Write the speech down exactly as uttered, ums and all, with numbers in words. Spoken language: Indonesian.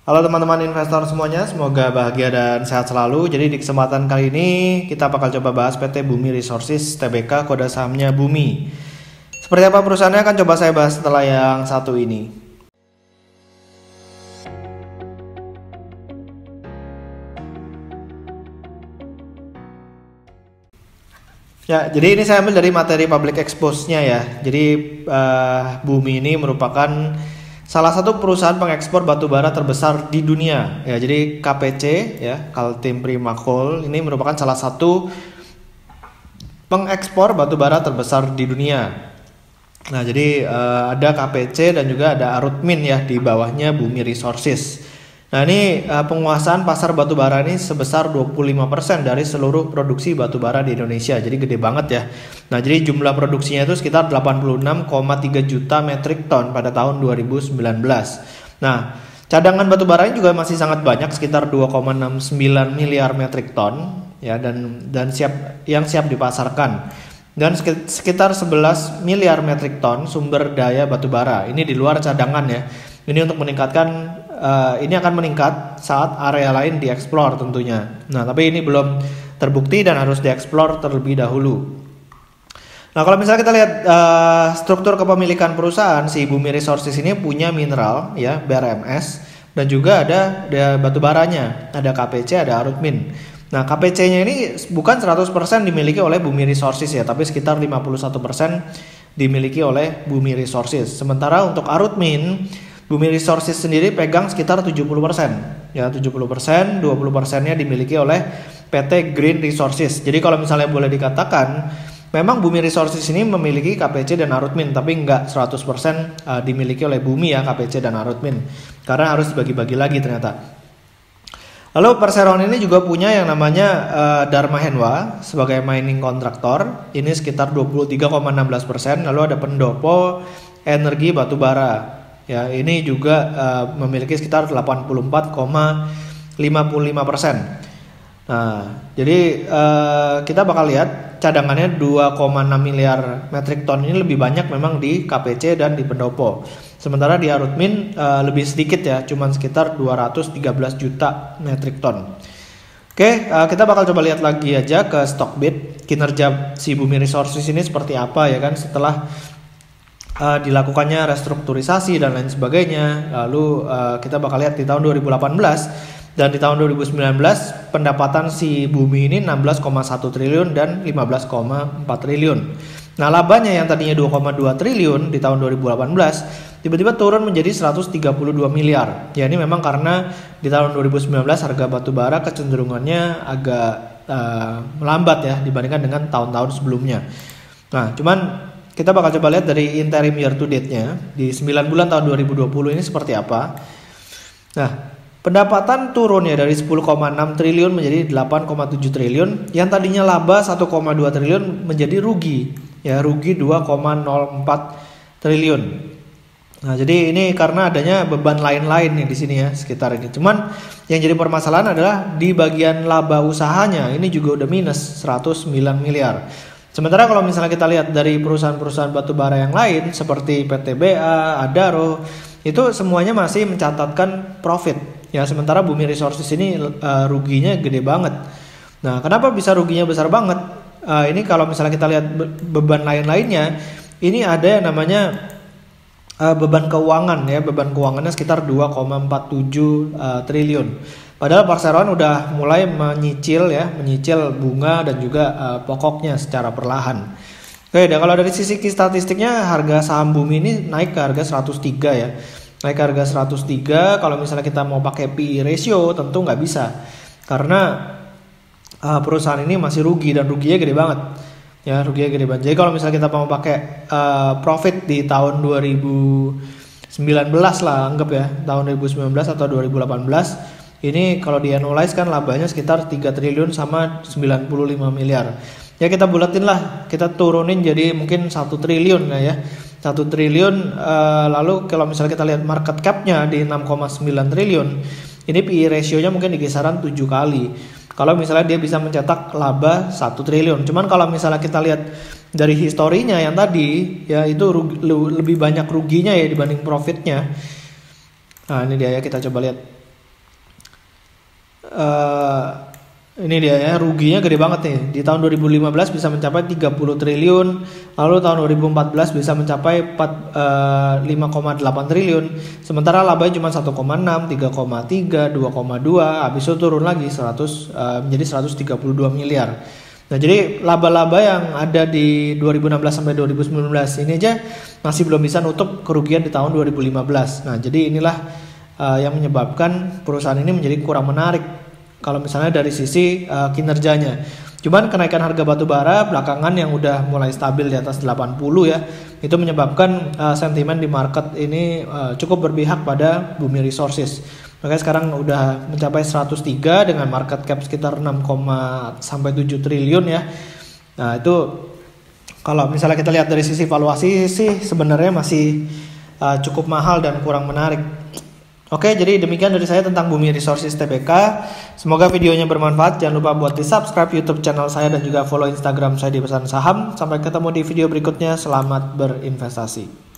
Halo teman-teman investor semuanya, semoga bahagia dan sehat selalu. Jadi di kesempatan kali ini kita bakal coba bahas P T Bumi Resources T B K, kode sahamnya Bumi. Seperti apa perusahaannya akan coba saya bahas setelah yang satu ini. Ya, jadi ini saya ambil dari materi public expose-nya ya. Jadi uh, Bumi ini merupakan salah satu perusahaan pengekspor batubara terbesar di dunia. Ya, jadi K P C ya, Kaltim Prima Coal ini merupakan salah satu pengekspor batubara terbesar di dunia. Nah, jadi uh, ada K P C dan juga ada Arutmin ya di bawahnya Bumi Resources. Nah, ini uh, penguasaan pasar batubara ini sebesar dua puluh lima persen dari seluruh produksi batubara di Indonesia. Jadi gede banget ya. Nah, jadi jumlah produksinya itu sekitar delapan puluh enam koma tiga juta metrik ton pada tahun dua ribu sembilan belas. Nah, cadangan batubara ini juga masih sangat banyak, sekitar dua koma enam sembilan miliar metrik ton ya, dan dan siap yang siap dipasarkan. Dan sekitar sebelas miliar metrik ton sumber daya batubara. Ini di luar cadangan ya. Ini untuk meningkatkan Uh, ini akan meningkat saat area lain dieksplor tentunya. Nah, tapi ini belum terbukti dan harus dieksplor terlebih dahulu. Nah, kalau misalnya kita lihat uh, struktur kepemilikan perusahaan, si Bumi Resources ini punya mineral ya, B R M S, dan juga ada, ada batu baranya, ada K P C, ada Arutmin. Nah, K P C-nya ini bukan seratus persen dimiliki oleh Bumi Resources ya, tapi sekitar lima puluh satu persen dimiliki oleh Bumi Resources. Sementara untuk Arutmin, Bumi Resources sendiri pegang sekitar tujuh puluh persen. Ya, tujuh puluh persen, dua puluh persen-nya dimiliki oleh P T Green Resources. Jadi kalau misalnya boleh dikatakan, memang Bumi Resources ini memiliki K P C dan Arutmin, tapi enggak seratus persen dimiliki oleh Bumi ya, K P C dan Arutmin. Karena harus dibagi-bagi lagi ternyata. Lalu Perseroan ini juga punya yang namanya uh, Dharma Henwa sebagai mining kontraktor. Ini sekitar dua puluh tiga koma satu enam persen. Lalu ada Pendopo Energi Batubara. Ya, ini juga uh, memiliki sekitar delapan puluh empat koma lima lima persen. Nah, jadi uh, kita bakal lihat cadangannya dua koma enam miliar metrik ton ini lebih banyak memang di K P C dan di Pendopo. Sementara di Arutmin uh, lebih sedikit ya, cuman sekitar dua ratus tiga belas juta metrik ton. Oke, uh, kita bakal coba lihat lagi aja ke Stockbit kinerja si Bumi Resources ini seperti apa ya kan setelah Uh, dilakukannya restrukturisasi dan lain sebagainya. Lalu uh, kita bakal lihat di tahun dua ribu delapan belas dan di tahun dua ribu sembilan belas pendapatan si Bumi ini enam belas koma satu triliun dan lima belas koma empat triliun. Nah, labanya yang tadinya dua koma dua triliun di tahun dua ribu delapan belas tiba-tiba turun menjadi seratus tiga puluh dua miliar. Ya, ini memang karena di tahun dua ribu sembilan belas harga batubara kecenderungannya agak uh, melambat ya dibandingkan dengan tahun-tahun sebelumnya. Nah, cuman kita bakal coba lihat dari interim year to date-nya di sembilan bulan tahun dua ribu dua puluh ini seperti apa. Nah, pendapatan turun ya dari sepuluh koma enam triliun menjadi delapan koma tujuh triliun. Yang tadinya laba satu koma dua triliun menjadi rugi. Ya, rugi dua koma nol empat triliun. Nah, jadi ini karena adanya beban lain-lain nih di sini ya sekitar ini. Cuman yang jadi permasalahan adalah di bagian laba usahanya ini juga udah minus seratus sembilan miliar. Sementara kalau misalnya kita lihat dari perusahaan-perusahaan batubara yang lain seperti P T B A, Adaro, itu semuanya masih mencatatkan profit. Ya, sementara Bumi Resources ini uh, ruginya gede banget. Nah, kenapa bisa ruginya besar banget? Uh, ini kalau misalnya kita lihat be- beban lain-lainnya, ini ada yang namanya uh, beban keuangan ya, beban keuangannya sekitar dua koma empat tujuh uh, triliun. Padahal Perseroan udah mulai menyicil ya, menyicil bunga dan juga uh, pokoknya secara perlahan. Oke, dan kalau dari sisi statistiknya harga saham Bumi ini naik ke harga seratus tiga ya. Naik ke harga seratus tiga, kalau misalnya kita mau pakai P E ratio tentu nggak bisa. Karena uh, perusahaan ini masih rugi dan ruginya gede banget. Ya, ruginya gede banget. Jadi kalau misalnya kita mau pakai uh, profit di tahun dua ribu sembilan belas lah, anggap ya, tahun dua ribu sembilan belas atau dua ribu delapan belas, ini kalau di annualize kan labanya sekitar tiga triliun sama sembilan puluh lima miliar. Ya, kita bulatin lah, kita turunin jadi mungkin satu triliun lah ya. satu triliun uh, lalu kalau misalnya kita lihat market cap-nya di enam koma sembilan triliun, ini P E ratio-nya mungkin di kisaran tujuh kali. Kalau misalnya dia bisa mencetak laba satu triliun. Cuman kalau misalnya kita lihat dari historinya yang tadi ya itu rugi, lebih banyak ruginya ya dibanding profitnya. Nah, ini dia ya, kita coba lihat uh, ini dia ya, ruginya gede banget nih. Di tahun dua ribu lima belas bisa mencapai tiga puluh triliun, lalu tahun dua ribu empat belas bisa mencapai lima koma delapan triliun. Sementara labanya cuma satu koma enam, tiga koma tiga, dua koma dua, habis itu turun lagi seratus uh, menjadi seratus tiga puluh dua miliar. Nah, jadi laba-laba yang ada di dua ribu enam belas sampai dua ribu sembilan belas ini aja masih belum bisa nutup kerugian di tahun dua ribu lima belas. Nah, jadi inilah uh, yang menyebabkan perusahaan ini menjadi kurang menarik kalau misalnya dari sisi uh, kinerjanya. Cuman kenaikan harga batu bara belakangan yang udah mulai stabil di atas delapan puluh ya, itu menyebabkan uh, sentimen di market ini uh, cukup berpihak pada Bumi Resources. Makanya sekarang udah mencapai seratus tiga dengan market cap sekitar enam sampai tujuh triliun ya. Nah, itu kalau misalnya kita lihat dari sisi valuasi sih sebenarnya masih uh, cukup mahal dan kurang menarik. Oke, jadi demikian dari saya tentang Bumi Resources T B K. Semoga videonya bermanfaat. Jangan lupa buat di subscribe YouTube channel saya dan juga follow Instagram saya di Pesan Saham. Sampai ketemu di video berikutnya. Selamat berinvestasi.